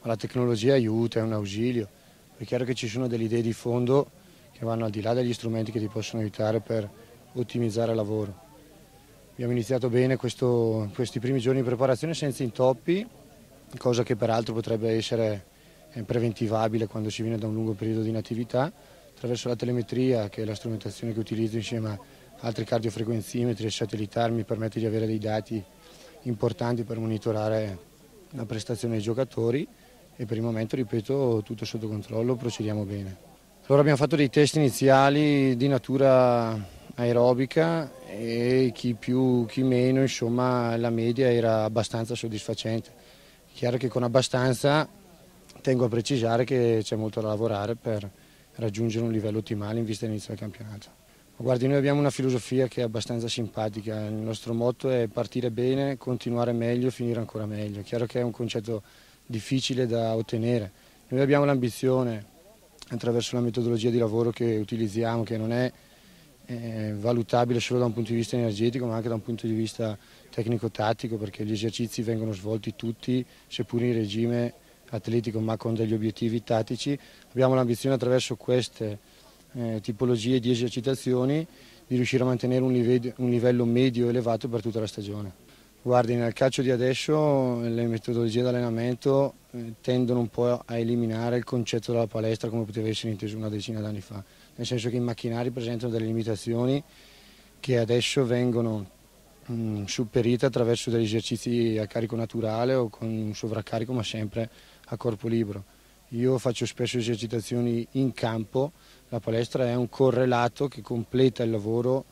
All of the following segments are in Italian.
ma la tecnologia aiuta, è un ausilio. È chiaro che ci sono delle idee di fondo che vanno al di là degli strumenti che ti possono aiutare per ottimizzare il lavoro. Abbiamo iniziato bene questi primi giorni di preparazione senza intoppi, cosa che peraltro potrebbe essere preventivabile quando si viene da un lungo periodo di inattività, attraverso la telemetria, che è la strumentazione che utilizzo insieme a altri cardiofrequenzimetri e satellitari, mi permette di avere dei dati importanti per monitorare la prestazione dei giocatori e per il momento, ripeto, tutto sotto controllo, procediamo bene. Allora abbiamo fatto dei test iniziali di natura aerobica e chi più chi meno, insomma la media era abbastanza soddisfacente. È chiaro che con abbastanza tengo a precisare che c'è molto da lavorare per raggiungere un livello ottimale in vista dell'inizio del campionato. Guardi, noi abbiamo una filosofia che è abbastanza simpatica, il nostro motto è partire bene, continuare meglio, finire ancora meglio. È chiaro che è un concetto difficile da ottenere. Noi abbiamo l'ambizione, attraverso la metodologia di lavoro che utilizziamo, che non è valutabile solo da un punto di vista energetico ma anche da un punto di vista tecnico-tattico, perché gli esercizi vengono svolti tutti, seppur in regime atletico ma con degli obiettivi tattici. Abbiamo l'ambizione attraverso queste tipologie di esercitazioni di riuscire a mantenere un livello medio elevato per tutta la stagione. Guardi, nel calcio di adesso le metodologie di allenamento tendono un po' a eliminare il concetto della palestra come poteva essere inteso una decina d'anni fa, nel senso che i macchinari presentano delle limitazioni che adesso vengono superite attraverso degli esercizi a carico naturale o con un sovraccarico, ma sempre a corpo libero. Io faccio spesso esercitazioni in campo, la palestra è un correlato che completa il lavoro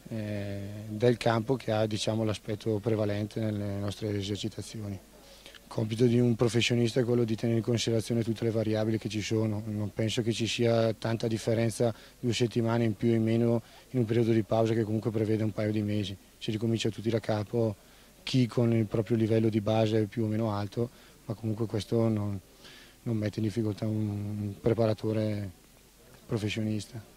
del campo, che ha, diciamo, l'aspetto prevalente nelle nostre esercitazioni. Il compito di un professionista è quello di tenere in considerazione tutte le variabili che ci sono. Non penso che ci sia tanta differenza 2 settimane in più o in meno in un periodo di pausa che comunque prevede un paio di mesi. Si ricomincia tutti da capo, chi con il proprio livello di base più o meno alto, ma comunque questo non mette in difficoltà un preparatore professionista.